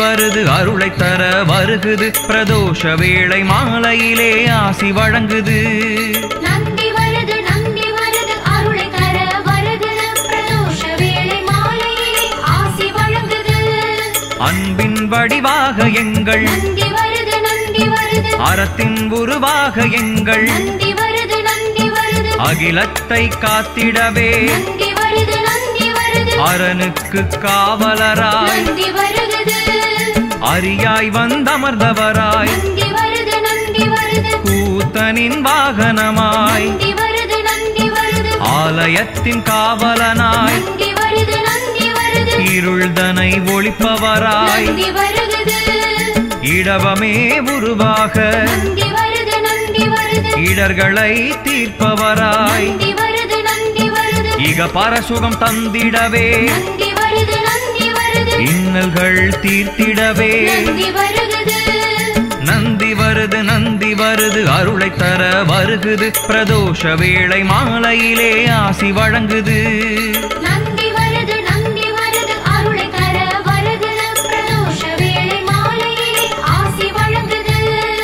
வருது அருளை தர வருகுது பிரதோஷ வேளை மாலையிலே ஆசி வழங்குது நந்தி வருது அருளை தர வருகுது பிரதோஷ வேளை மாலையிலே ஆசி வழங்குது அன்பின் வடிவாக எங்கள் நந்தி வருது அறத்தின் உருவாக எங்கள் நந்தி வருது அகிலத்தை காத்திடவே நந்தி வருது அரணுக்கு காவலராய் நந்தி வருகுது அரியாய் வந்தமர்ந்தவராய் நந்தி வருது கூத்தனின் வாகனமாய் நந்தி வருது ஆலயத்தின் காவலனாய் நந்தி வருது இருள்தனை ஒளிப்பவராய் நந்தி வருகுது இடவமே உருவாக நந்தி வருது இடர்களை தீர்ப்பவராய் நந்தி வருது இக பரசுகம் தந்திடவே நந்தி வருது இன்னல்கள் தீர்த்திடவே நந்தி வருது அருளை தர வருகுது பிரதோஷ வேளை மாலையிலே ஆசி வழங்குது நந்தி வருது அருளை தர வருகுது பிரதோஷ வேளை மாலையிலே ஆசி வழங்குது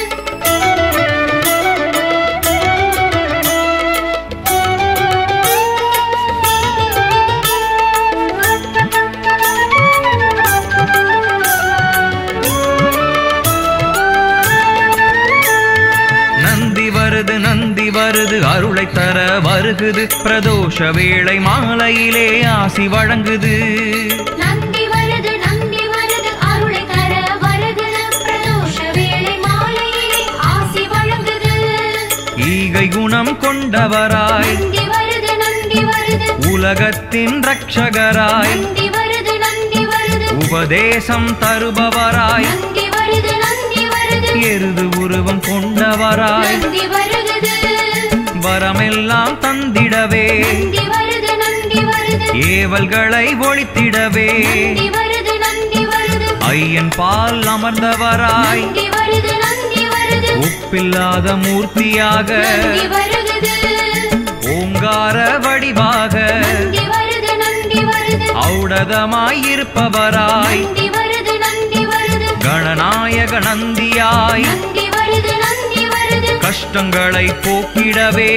நந்தி வருது அருளை தர வருகுது பிரதோஷ வேளை மாலையிலே ஆசி வழங்குது நந்தி வருது அருளை தர வருகுது பிரதோஷ வேளை மாலையிலே ஆசி வழங்குது ஈகை குணம் கொண்டவராய் நந்தி வருது உலகத்தின் ரட்சகராய் நந்தி வருது உபதேசம் தருபவராய் நந்தி வருது எருது உருவம் கொண்டவராய் நந்தி வருகுது வரமெல்லாம் தந்திடவே நந்தி வருது ஏவல்களை ஒழித்திடவே நந்தி வருது ஐயன் பால் அமர்ந்தவராய் நந்தி வருது உப்பில்லாத மூர்த்தியாக நந்தி வருகுது ஓங்கார வடிவாக நந்தி வருது ஔடதமாயிருப்பவராய் நந்தி வருது கணநாயக நந்தியாய் நந்தி வருது கஷ்டங்களை போக்கிடவே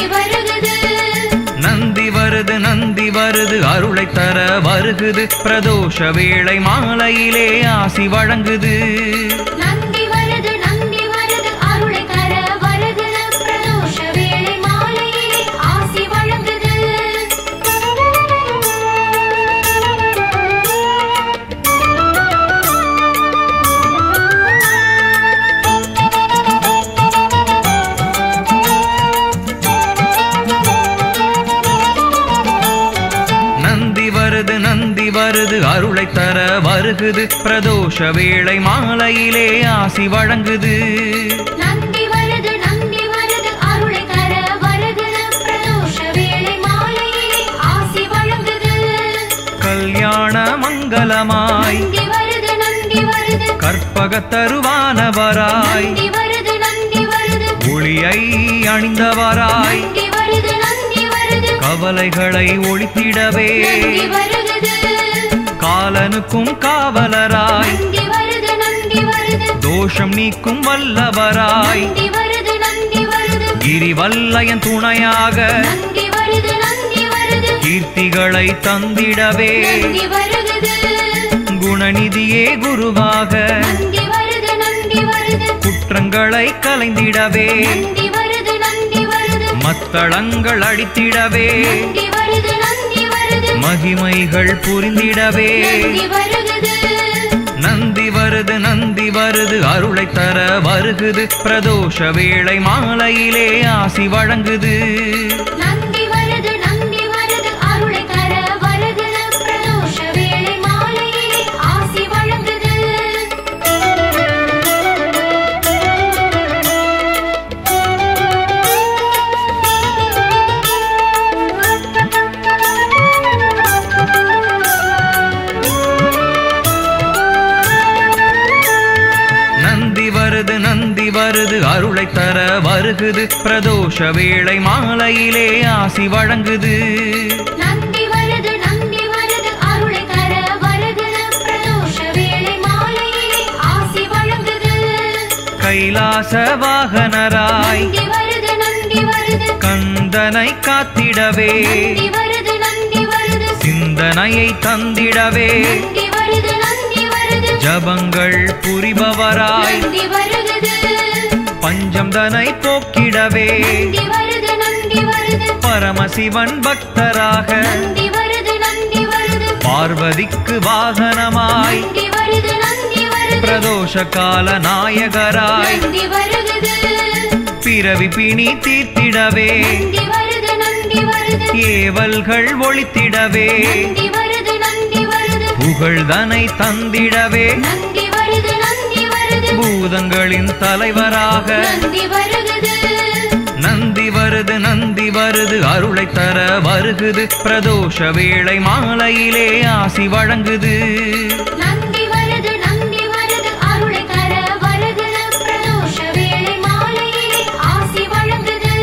நந்தி வருது அருளை தர வருகுது பிரதோஷ வேளை மாலையிலே ஆசி வழங்குது நந்தி வருது அருளை தர வருகுது பிரதோஷ வேளை மாலையிலே ஆசி வழங்குது நந்தி வருது அருளை தர வருகுது பிரதோஷ வேளை மாலையிலே ஆசி வழங்குது நந்தி வருது அருளை தர வருகுது பிரதோஷ வேளை மாலையிலே ஆசி வழங்குது கல்யாண மங்களமாய் நந்தி வருது கற்பக தருவானவராய் நந்தி வருது ஒளியை அணிந்தவராய் நந்தி வருது கவலைகளை ஒழித்திடவே நந்தி வருகுது காலனுக்கும் காவலராய் நந்தி வருது தோஷம் நீக்கும் வல்லவராய் நந்தி வருது கிரிவல்லையன் துணையாக நந்தி வருது கீர்த்திகளை தந்திடவே நந்தி வருகுது குணநிதியே குருவாக நந்தி வருது குற்றங்களை கலைந்திடவே நந்தி வருது மத்தளங்கள் அடித்திடவே நந்தி வருது மகிமைகள் புரிந்திடவே நந்தி வருது அருளை தர வருகுது பிரதோஷ வேளை மாலையிலே ஆசி வழங்குது நந்தி வருது அருளை தர வருகுது பிரதோஷ வேளை மாலையிலே ஆசி வழங்குது நந்தி வருது அருளை தர வருகுது பிரதோஷ வேளை மாலையிலே ஆசி வழங்குது நந்தி வருது அருளை தர வருகுது பிரதோஷ வேளை மாலையிலே கைலாச வாகனராய் நந்தி வருது நந்தி வருது கந்தனை காத்திடவே நந்தி வருது நந்தி வருது சிந்தனையை தந்திடவே நந்தி வருது நந்தி வருது ஜபங்கள் புரிபவராய் நந்தி வருகுது பஞ்சம் தனை போக்கிடவே நந்தி வருது நந்தி வருது பரமசிவன் பக்தராக நந்தி வருது நந்தி வருது பார்வதிக்கு வாகனமாய் நந்தி வருது நந்தி வருது பிரதோஷ கால நாயகராய் நந்தி வருகுது பிறவி பிணி தீர்த்திடவே நந்தி வருது நந்தி வருது ஏவல்கள் ஒழித்திடவே நந்தி வருது நந்தி வருது புகழ்தனை தந்திடவே நந்தி வருது நந்தி வருது பூதங்களின் தலைவராக நந்தி வருகுது நந்தி வருது நந்தி வருது அருளை தர வருகுது பிரதோஷ வேளை மாலையிலே ஆசி வழங்குது நந்தி வருது அருளை தர வருகுது பிரதோஷ வேளை மாலையிலே ஆசி வழங்குது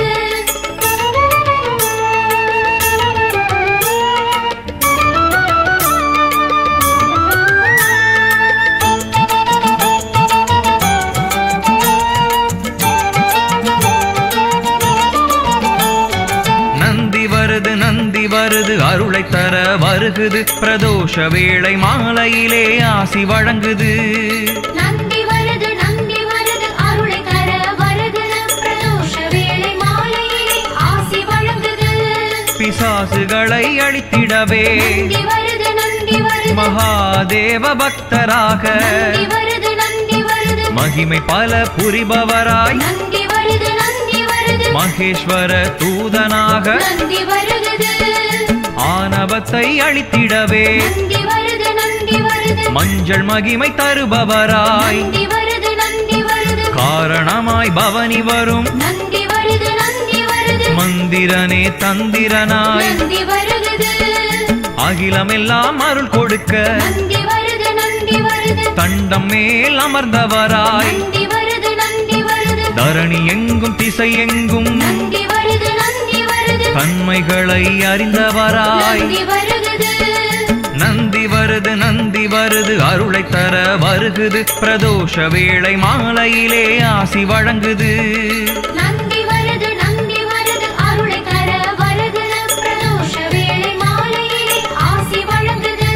நந்தி வருது அருளை தர வருகுது பிரதோஷ வேளை மாலையிலே ஆசி வழங்குது நந்தி வருது அருளை தர வருகுது பிரதோஷ வேளை மாலையிலே ஆசி வழங்குது பிசாசுகளை அழித்திடவே நந்தி வருது மகாதேவ பக்தராக நந்தி வருது மகிமை பல புரிபவராய் நந்தி வருது மகேஸ்வர தூதனாக நந்தி வருகுது ஆணவத்தை அழித்திடவே நந்தி வருது மஞ்சள் மகிமை தருபவராய் நந்தி வருது காரணமாய் பவனி வரும் நந்தி வருது மந்திரனே தந்திரனாய் நந்தி வருகுது அகிலமெல்லாம் அருள் கொடுக்க நந்தி வருது தண்டம் மேல் அமர்ந்தவராய் நந்தி வருது தரணி எங்கும் திசை எங்கும் நந்தி வருது தன்மைகளை அறிந்தவராய் நந்தி வருகுது நந்தி வருது அருளை தர வருகுது பிரதோஷ வேளை மாலையிலே ஆசி வழங்குது நந்தி வருது அருளை தர வருகுது பிரதோஷ வேளை மாலையிலே ஆசி வழங்குது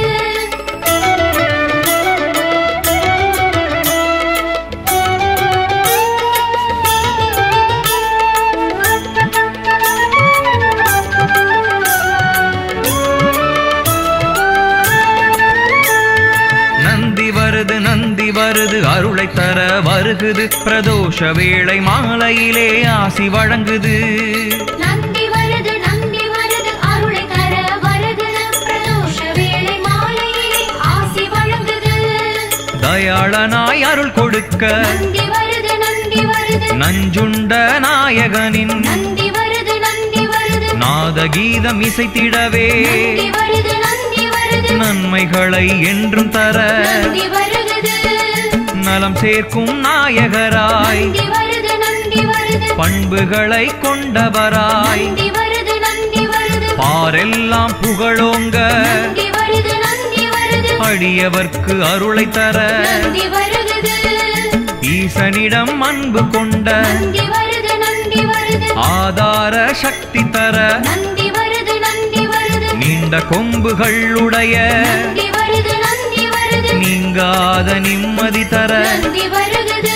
நந்தி வருது அருளை தர வருகுது பிரதோஷ வேளை மாலையிலே ஆசி வழங்குது நந்தி வருது அருளை தர வருகுது பிரதோஷ வேளை மாலையிலே ஆசி வழங்குது தயாளனாய் அருள் கொடுக்க நந்தி வருது நஞ்சுண்ட நாயகனின் நந்தி வருது நாதகீதம் இசைத்திடவே நந்தி வருது நன்மைகளை என்றும் தர நந்தி வருகுது நலம் சேர்க்கும் நாயகராய் நந்தி வருது பண்புகளை கொண்டவராய் நந்தி வருது பாரெல்லாம் புகழோங்க நந்தி வருது அடியவர்க்கு அருளை தர நந்தி வருகுது ஈசனிடம் அன்பு கொண்ட நந்தி வருது ஆதார சக்தி தர நந்தி வருது நீண்ட கொம்புகள் உடைய நந்தி வருது நீங்காத நிம்மதி தர நந்தி வருகுது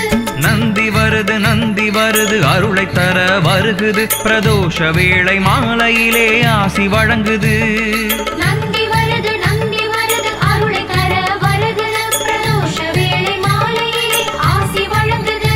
நந்தி வருது அருளை தர வருகுது பிரதோஷ வேளை மாலையிலே ஆசி வழங்குது நந்தி வருது அருளை தர வருகுது பிரதோஷ வேளை மாலையிலே ஆசி வழங்குது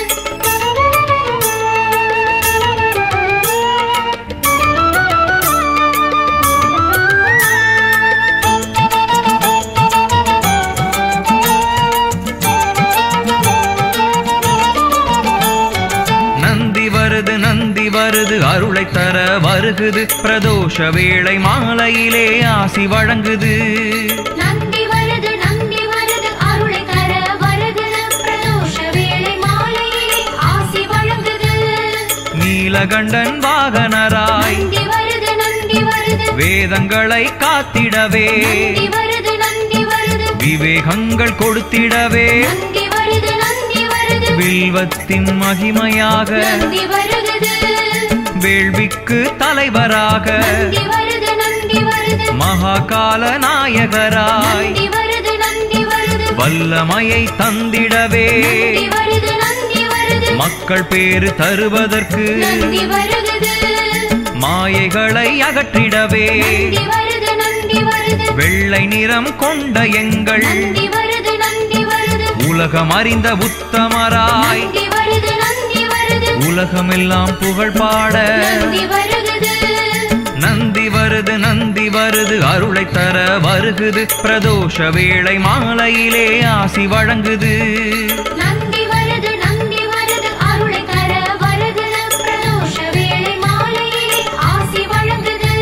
நந்தி வருது அருளை தர வருகுது பிரதோஷ வேளை மாலையிலே ஆசி வழங்குது நந்தி வருது அருளை தர வருகுது பிரதோஷ வேளை மாலையிலே ஆசி வழங்குது நீலகண்டன் வாகனராய் நந்தி வருது வேதங்களை காத்திடவே நந்தி வருது விவேகங்கள் கொடுத்திடவே நந்தி வருது வில்வத்தின் மகிமையாக நந்தி வருகுது வேள்விக்கு தலைவராக நந்தி வருது நந்தி வருது மகாகால நாயகராய் நந்தி வருது நந்தி வருது வல்லமையை தந்திடவே நந்தி வருது நந்தி வருது மக்கள் பேறு தருவதற்கு நந்தி வருகுது மாயைகளை அகற்றிடவே நந்தி வருது நந்தி வருது வெள்ளை நிறம் கொண்ட எங்கள் நந்தி வருது நந்தி வருது உலகம் அறிந்த உத்தமராய் நந்தி வருது நந்தி வருது உலகமெல்லாம் புகழ் பாட நந்தி வருகுது நந்தி வருது நந்தி வருது அருளை தர வருகுது பிரதோஷ வேளை மாலையிலே ஆசி வழங்குது நந்தி வருது அருளை தர வருகுது பிரதோஷ வேளை மாலையிலே ஆசி வழங்குது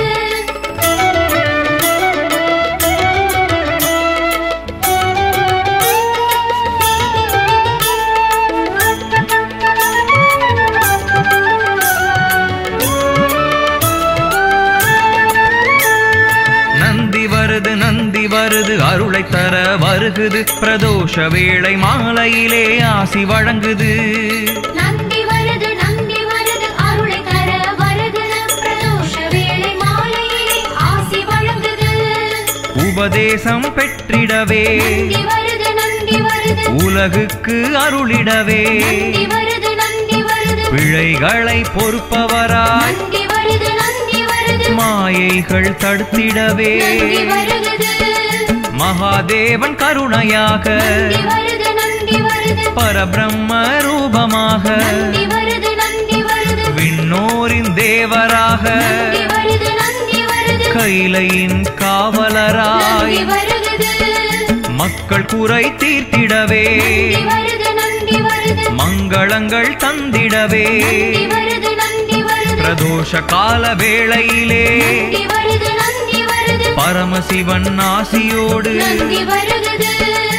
நந்தி வருது அருளை தர வருகுது பிரதோஷ வேளை மாலையிலே ஆசி வழங்குது நந்தி வருது அருளை தர வருகுது பிரதோஷ வேளை மாலையிலே ஆசி வழங்குது உபதேசம் பெற்றிடவே நந்தி வருது உலகுக்கு அருளிடவே நந்தி வருது பிழைகளை பொறுப்பவராய் நந்தி வருது மாயைகள் தடுத்திடவே நந்தி வருகுது மகாதேவன் கருணையாக நந்தி வருது பரபிரம்ம ரூபமாக நந்தி வருது விண்ணோரின் தேவராக நந்தி வருது கைலையின் காவலராய் நந்தி வருகுது மக்கள் குறை தீர்த்திடவே நந்தி வருது மங்களங்கள் தந்திடவே நந்தி வருது பிரதோஷ கால வேளையிலே நந்தி வருது பரமசிவன் ஆசியோடு நந்தி வருகுது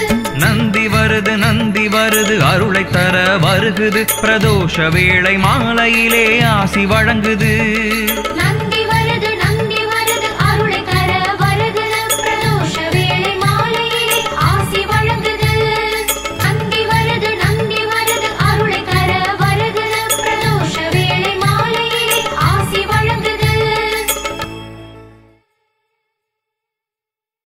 நந்தி வருது அருளை தர வருகுது பிரதோஷ வேளை மாலையிலே ஆசி வழங்குது